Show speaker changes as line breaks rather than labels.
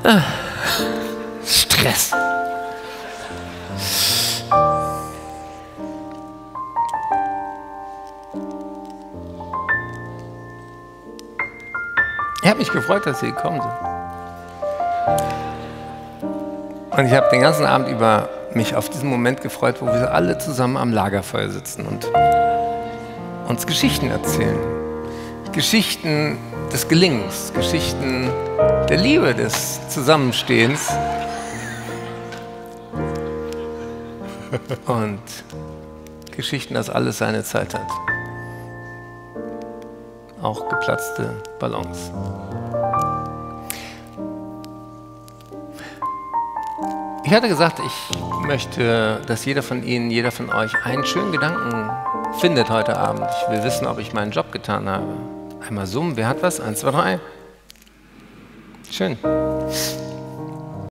Stress. Ich habe mich gefreut, dass Sie gekommen sind. Und ich habe den ganzen Abend über mich auf diesen Moment gefreut, wo wir alle zusammen am Lagerfeuer sitzen und uns Geschichten erzählen. Geschichten des Gelingens, Geschichten der Liebe, des Zusammenstehens. Und Geschichten, dass alles seine Zeit hat. Auch geplatzte Ballons. Ich hatte gesagt, ich möchte, dass jeder von Ihnen, jeder von euch einen schönen Gedanken findet heute Abend. Ich will wissen, ob ich meinen Job getan habe. Einmal summen, wer hat was? 1, 2, 3. Schön.